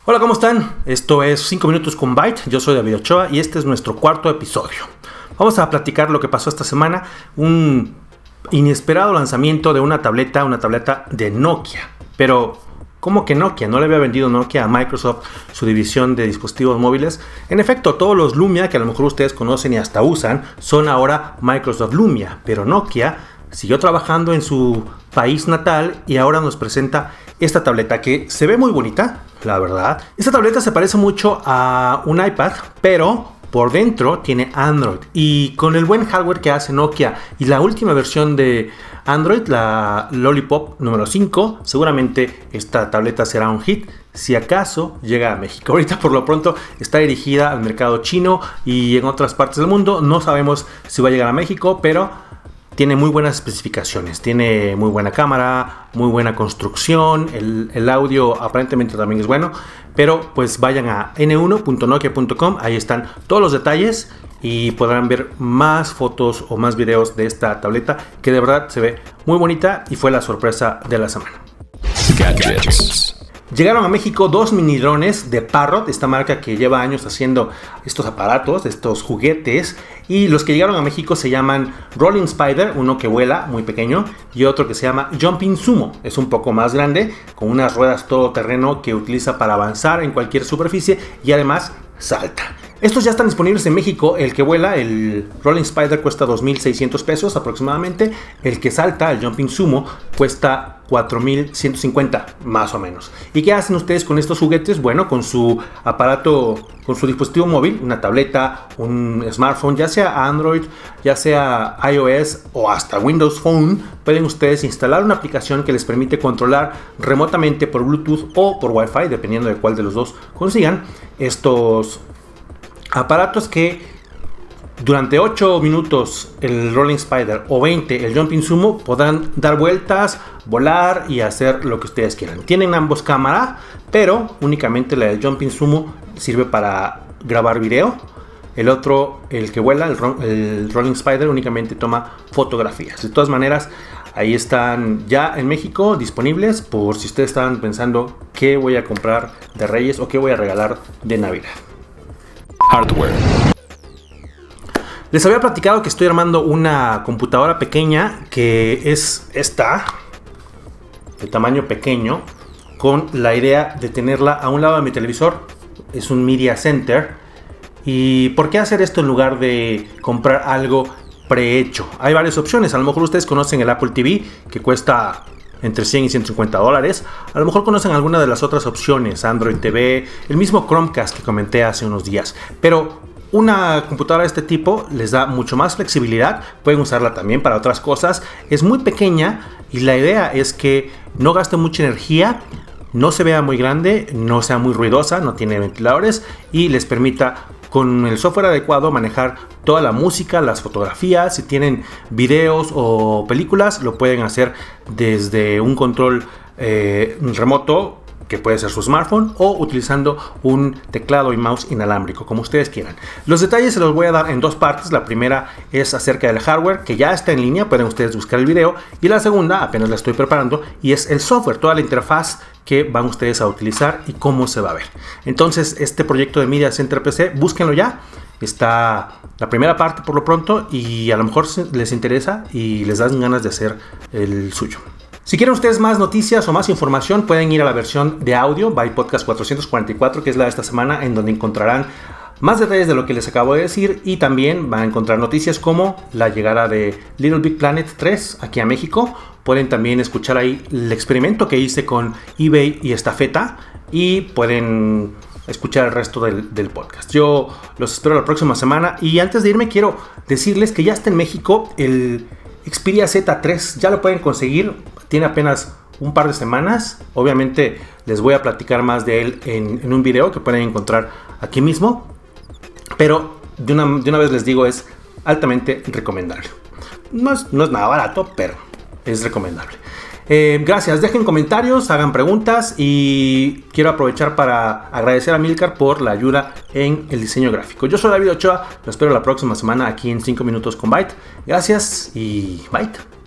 Hola, ¿cómo están? Esto es 5 minutos con Byte. Yo soy David Ochoa y este es nuestro cuarto episodio. Vamos a platicar lo que pasó esta semana. Un inesperado lanzamiento de una tableta de Nokia. Pero, ¿cómo que Nokia? ¿No le había vendido Nokia a Microsoft su división de dispositivos móviles? En efecto, todos los Lumia, que a lo mejor ustedes conocen y hasta usan, son ahora Microsoft Lumia. Pero Nokia siguió trabajando en su país natal y ahora nos presenta esta tableta que se ve muy bonita, la verdad. Esta tableta se parece mucho a un iPad, pero por dentro tiene Android. Y con el buen hardware que hace Nokia y la última versión de Android, la Lollipop número 5, seguramente esta tableta será un hit si acaso llega a México. Ahorita por lo pronto está dirigida al mercado chino y en otras partes del mundo. No sabemos si va a llegar a México, pero tiene muy buenas especificaciones, tiene muy buena cámara, muy buena construcción, el audio aparentemente también es bueno, pero pues vayan a n1.nokia.com, ahí están todos los detalles y podrán ver más fotos o más videos de esta tableta que de verdad se ve muy bonita y fue la sorpresa de la semana. Gadgets. Llegaron a México dos mini drones de Parrot, esta marca que lleva años haciendo estos aparatos, estos juguetes. Y los que llegaron a México se llaman Rolling Spider, uno que vuela muy pequeño, y otro que se llama Jumping Sumo. Es un poco más grande, con unas ruedas todoterreno que utiliza para avanzar en cualquier superficie y además salta. Estos ya están disponibles en México. El que vuela, el Rolling Spider, cuesta 2,600 pesos aproximadamente. El que salta, el Jumping Sumo, cuesta 4,150 más o menos. ¿Y qué hacen ustedes con estos juguetes? Bueno, con su aparato, con su dispositivo móvil, una tableta, un smartphone, ya sea Android, ya sea iOS o hasta Windows Phone, pueden ustedes instalar una aplicación que les permite controlar remotamente por Bluetooth o por Wi-Fi, dependiendo de cuál de los dos consigan, estos aparatos que durante 8 minutos el Rolling Spider o 20 el Jumping Sumo podrán dar vueltas, volar y hacer lo que ustedes quieran. Tienen ambos cámara, pero únicamente la del Jumping Sumo sirve para grabar video. El otro, el que vuela, el Rolling Spider, únicamente toma fotografías. De todas maneras, ahí están ya en México disponibles por si ustedes estaban pensando qué voy a comprar de Reyes o qué voy a regalar de Navidad. Hardware. Les había platicado que estoy armando una computadora pequeña que es esta, de tamaño pequeño, con la idea de tenerla a un lado de mi televisor. Es un Media Center. ¿Y por qué hacer esto en lugar de comprar algo prehecho? Hay varias opciones. A lo mejor ustedes conocen el Apple TV, que cuesta entre 100 y 150 dólares. A lo mejor conocen alguna de las otras opciones, Android TV, el mismo Chromecast que comenté hace unos días. Pero una computadora de este tipo les da mucho más flexibilidad, pueden usarla también para otras cosas. Es muy pequeña y la idea es que no gaste mucha energía, no se vea muy grande, no sea muy ruidosa, no tiene ventiladores y les permita con el software adecuado manejar toda la música, las fotografías. Si tienen videos o películas, lo pueden hacer desde un control remoto, que puede ser su smartphone, o utilizando un teclado y mouse inalámbrico, como ustedes quieran. Los detalles se los voy a dar en dos partes. La primera es acerca del hardware, que ya está en línea, pueden ustedes buscar el video. Y la segunda, apenas la estoy preparando, y es el software, toda la interfaz que van ustedes a utilizar y cómo se va a ver. Entonces, este proyecto de Media Center PC, búsquenlo ya. Está la primera parte por lo pronto y a lo mejor les interesa y les dan ganas de hacer el suyo. Si quieren ustedes más noticias o más información, pueden ir a la versión de audio Byte Podcast 444, que es la de esta semana, en donde encontrarán más detalles de lo que les acabo de decir y también van a encontrar noticias como la llegada de Little Big Planet 3 aquí a México. Pueden también escuchar ahí el experimento que hice con eBay y Estafeta y pueden escuchar el resto del podcast. Yo los espero la próxima semana y antes de irme quiero decirles que ya está en México el Xperia Z3, ya lo pueden conseguir, tiene apenas un par de semanas. Obviamente les voy a platicar más de él en un video que pueden encontrar aquí mismo, pero de una vez les digo, es altamente recomendable. No es nada barato, pero es recomendable. Gracias, dejen comentarios, hagan preguntas y quiero aprovechar para agradecer a Milcar por la ayuda en el diseño gráfico. Yo soy David Ochoa, los espero la próxima semana aquí en 5 minutos con Byte. Gracias y Byte.